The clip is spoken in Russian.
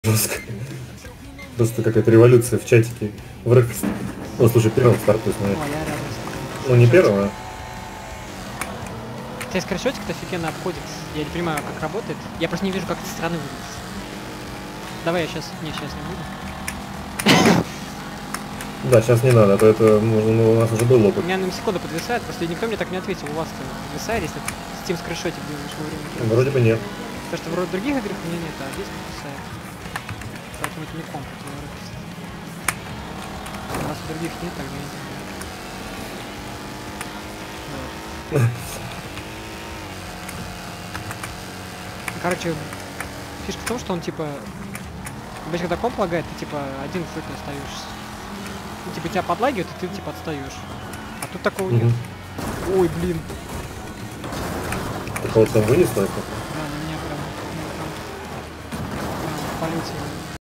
Жестко. Просто какая-то революция в чатике. Враг. О, слушай, первым стартует, смотри. О, я рядом. Ну не первым, а. Хотя скриншотик-то офигенно обходит. Я не понимаю, как работает. Я просто не вижу, как это со стороны выглядит. Давай я сейчас... Не, сейчас не буду. Да, сейчас не надо, а то это можно, ну, у нас уже был У опыт. меня на секунду подвисает, просто никто мне так не ответил. У вас-то подвисает, если Steam скриншотик делаешь во время. Вроде бы нет. Потому что в других играх у меня нет, а здесь подвисает. Поэтому это не комп, это репист. Раз у других нет, тогда я не знаю. Короче, фишка в том, что он типа... Обычно, когда комп лагает, ты типа один фрикл остаешься. Ну, типа тебя подлагивают, и ты типа отстаешь. А тут такого нет. Ой, блин. Ты кого-то там вынес только? Да, на меня прям полетело.